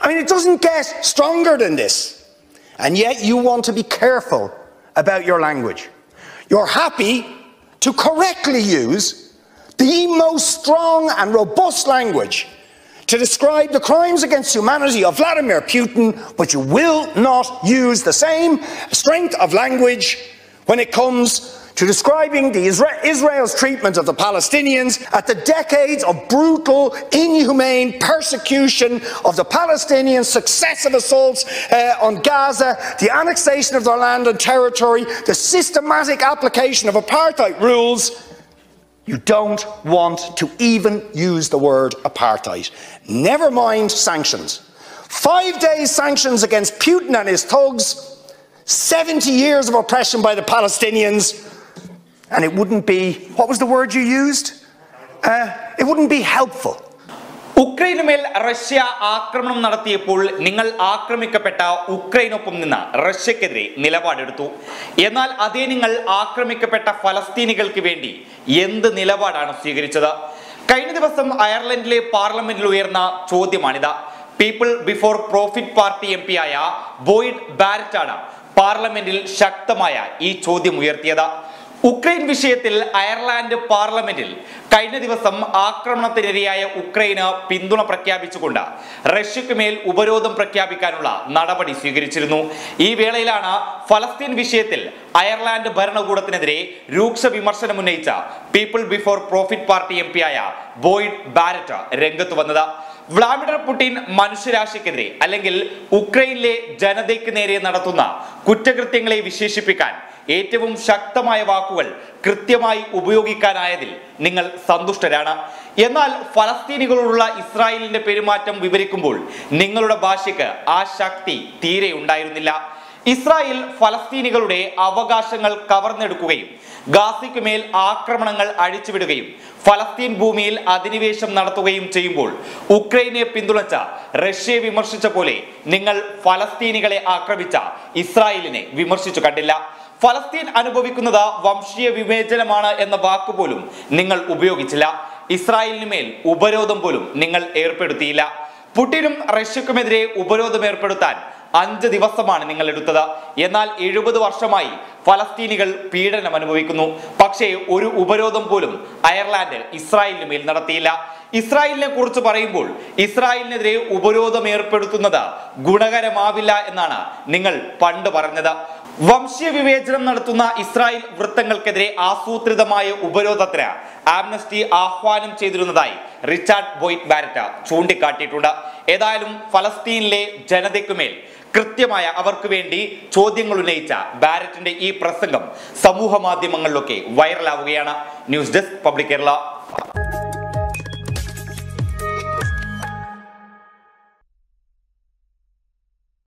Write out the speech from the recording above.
I mean, it doesn't get stronger than this. And yet you want to be careful about your language. You're happy to correctly use the most strong and robust language to describe the crimes against humanity of Vladimir Putin, but you will not use the same strength of language when it comes to describing Israel's treatment of the Palestinians at the decades of brutal, inhumane persecution of the Palestinians, successive assaults on Gaza, the annexation of their land and territory, the systematic application of apartheid rules. You don't want to even use the word apartheid. Never mind sanctions. 5 days sanctions against Putin and his thugs, 70 years of oppression by the Palestinians, and it wouldn't be, what was the word you used? It wouldn't be helpful. ഉക്രൈനുമേൽ റഷ്യ ആക്രമണം നടത്തിയപ്പോൾ നിങ്ങൾ ആക്രമിക്കപ്പെട്ട ഉക്രൈനൊപ്പം നിന്ന് റഷ്യക്കെതിരെ നിലപാടെടുത്തു. എന്നാൽ അതേ നിങ്ങൾ ആക്രമിക്കപ്പെട്ട ഫലസ്തീനികൾക്ക് വേണ്ടി എന്ത് നിലപാടാണ് സ്വീകരിച്ചത്? കഴിഞ്ഞ ദിവസം അയർലൻഡിലെ പാർലമെന്റിൽ ഉയർന്ന ചോദ്യമാണിത്. People Before Profit party M P ആയ ബോയ്ഡ് ബാരറ്റാണ് പാർലമെന്റിൽ ശക്തമായ ഈ ചോദ്യം ഉയർത്തിയത്. ഉക്രൈൻ വിഷയത്തിൽ അയർലാൻഡ് പാർലമെന്റിൽ കഴിഞ്ഞ ദിവസം ആക്രമണത്തിനിരയായ ഉക്രൈന് പിന്തുണ പ്രഖ്യാപിച്ചുകൊണ്ട് റഷ്യക്ക് മേൽ ഉപരോധം പ്രഖ്യാപിക്കാനുള്ള നടപടി സ്വീകരിച്ചിരുന്നു. ഈ വേളയിലാണ് ഫലസ്തീൻ വിഷയത്തിൽ അയർലാൻഡ് ഭരണകൂടത്തിനെതിരെ രൂക്ഷ വിമർശനം ഉന്നയിച്ച People Before Profit party M P ആയ ബോയ്ഡ് ബാരറ്റ് രംഗത്ത് വന്നത്. വ്ളാഡിമിർ പുടിൻ മനുഷ്യരാശിക്കെതിരെ അല്ലെങ്കിൽ ഉക്രൈനിലെ ജനതയ്ക്ക് നേരെ നടത്തുന്ന കുറ്റകൃത്യങ്ങളെ വിശേഷിപ്പിക്കാൻ ഏറ്റവും ശക്തമായ വാക്കുകൾ കൃത്യമായി ഉപയോഗിക്കാനായതിൽ നിങ്ങൾ സന്തുഷ്ടരാണ്. എന്നാൽ ഫലസ്തീനികളോടുള്ള ഇസ്രായേലിന്റെ പെരുമാറ്റം വിവരിക്കുമ്പോൾ നിങ്ങളുടെ ഭാഷയ്ക്ക് ആ ശക്തി തീരെ ഉണ്ടായിരുന്നില്ല. ഇസ്രായേൽ ഫലസ്തീനികളുടെ അവകാശങ്ങൾ കവർന്നെടുക്കുകയും ഗാസയ്ക്ക് മേൽ ആക്രമണങ്ങൾ അഴിച്ചുവിടുകയും ഫലസ്തീൻ ഭൂമിയിൽ അധിനിവേശം നടത്തുകയും ചെയ്യുമ്പോൾ ഉക്രൈനെ പിന്തുണച്ച റഷ്യയെ വിമർശിച്ച പോലെ നിങ്ങൾ ഫലസ്തീനികളെ ആക്രമിച്ച ഇസ്രായേലിനെ വിമർശിച്ചു കണ്ടില്ല. ഫലസ്തീൻ അനുഭവിക്കുന്നത് വംശീയ വിവേചനമാണ് എന്ന വാക്കുപോലും നിങ്ങൾ ഉപയോഗിച്ചില്ല. ഇസ്രായേലിന് മേൽ ഉപരോധം പോലും നിങ്ങൾ ഏർപ്പെടുത്തിയില്ല. പുടിനും റഷ്യക്കുമെതിരെ ഉപരോധം ഏർപ്പെടുത്താൻ 5 ദിവസമാണ് നിങ്ങൾ എടുത്തത്. എന്നാൽ 70 വർഷമായി ഫലസ്തീനികൾ പീഡനം അനുഭവിക്കുന്നു. പക്ഷേ ഒരു ഉപരോധം പോലും അയർലാൻഡ് ഇസ്രായേലിന് മേൽ നടത്തിയില്ല. ഇസ്രായേലിനെ കുറിച്ച് പറയുമ്പോൾ ഇസ്രായേലിനെതിരെ ഉപരോധം ഏർപ്പെടുത്തുന്നത് ഗുണകരമാവില്ല എന്നാണ് നിങ്ങൾ പണ്ട് പറഞ്ഞത്. വംശീയ വിവേചനം നടത്തുന്ന ഇസ്രായേൽ വൃത്തങ്ങൾക്കെതിരെ ആസൂത്രിതമായ ഉപരോധത്തിന് ആംനസ്റ്റി ആഹ്വാനം ചെയ്തിരുന്നതായി റിച്ചാർഡ് ബോയ്ഡ് ബാരറ്റ് ചൂണ്ടിക്കാട്ടിയിട്ടുണ്ട്. ഏതായാലും ഫലസ്തീനിലെ ജനതയ്ക്കുമേൽ കൃത്യമായ അവർക്ക് വേണ്ടി ചോദ്യങ്ങൾ ഉന്നയിച്ച ബാരറ്റിന്റെ ഈ പ്രസംഗം സമൂഹ മാധ്യമങ്ങളിലൊക്കെ വൈറലാവുകയാണ്. News desk public Kerala.